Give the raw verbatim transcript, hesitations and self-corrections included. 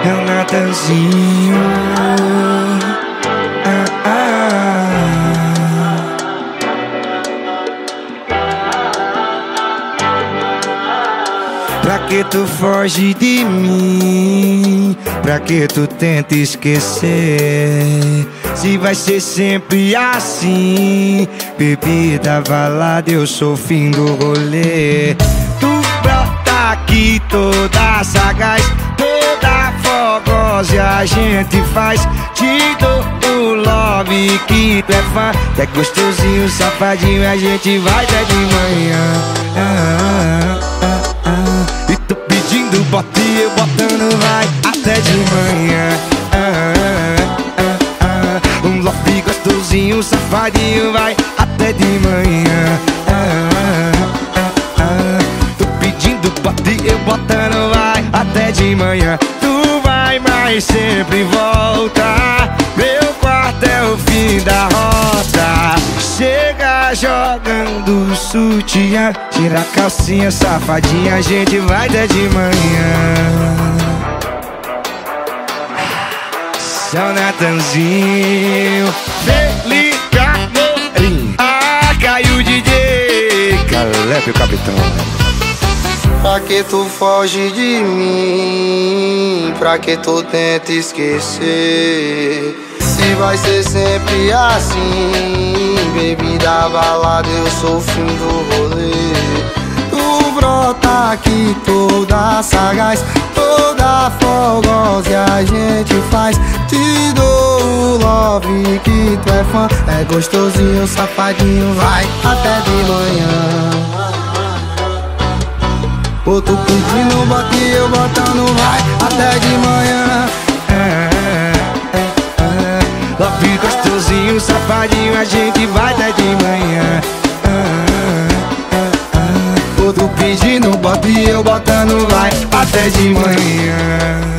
é o Natanzinho. Ah, ah. Pra que tu foge de mim? Pra que tu tenta esquecer? Se vai ser sempre assim. Bebida, balada, eu sou o fim do rolê. Tu brota aqui toda sagaz, toda fogosa e a gente faz. Te dou o love que tu é fã. É gostosinho, safadinho, a gente vai até de manhã. Ah, ah, ah, ah. E tô pedindo bota e eu botando vai até de manhã. Ah, ah, ah, ah. Um love gostosinho, safadinho, vai até de manhã. Ah, ah, ah. Tô pedindo bota e eu botando vai até de manhã. Tu vai, mas sempre volta. Meu quarto é o fim da rota. Chega jogando sutiã, tira a calcinha, safadinha, a gente vai até de manhã. Seu Natanzinho, Felipe Amorim. Ah, caiu o D J Caleb, o capitão. Pra que tu foge de mim? Pra que tu tenta esquecer? Se vai ser sempre assim. Bebida, balada, eu sou o fim do rolê. Tu brota aqui toda sagaz, toda fogosa e a gente faz. Te dou o love que tu é fã. É gostosinho, safadinho, vai até de manhã. Ô, tu pedindo bota e eu botando vai até de manhã. Ah, ah, ah. Love gostosinho, safadinho, a gente vai até de manhã. Ah, ah, ah. Ô, tu pedindo bota e eu botando vai Até de manhã.